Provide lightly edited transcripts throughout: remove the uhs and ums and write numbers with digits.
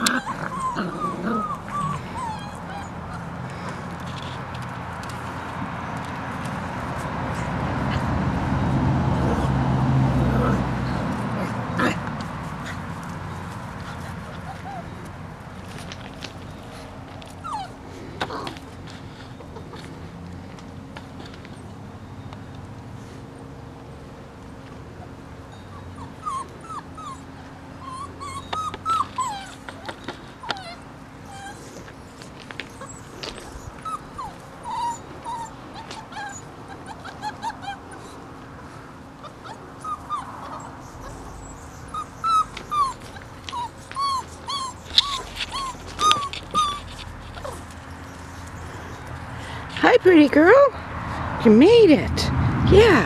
Hi, pretty girl. You made it. Yeah.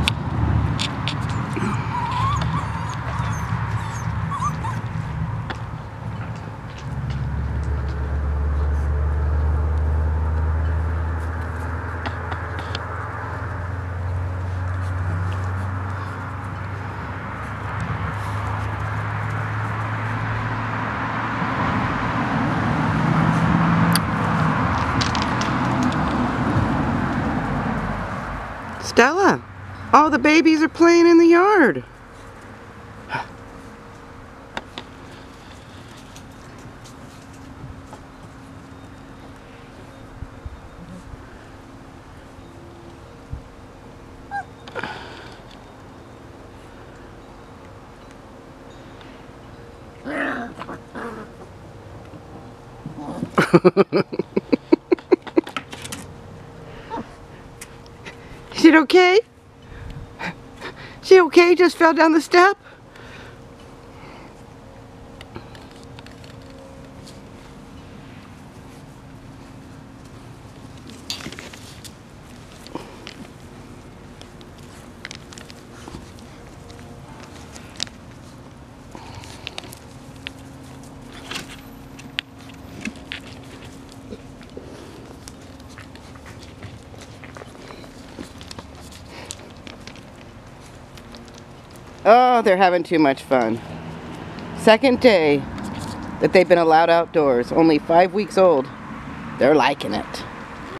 Stella, all the babies are playing in the yard. Is it okay? Is she okay? Just fell down the step? Oh, they're having too much fun. Second day that they've been allowed outdoors, only 5 weeks old. They're liking it.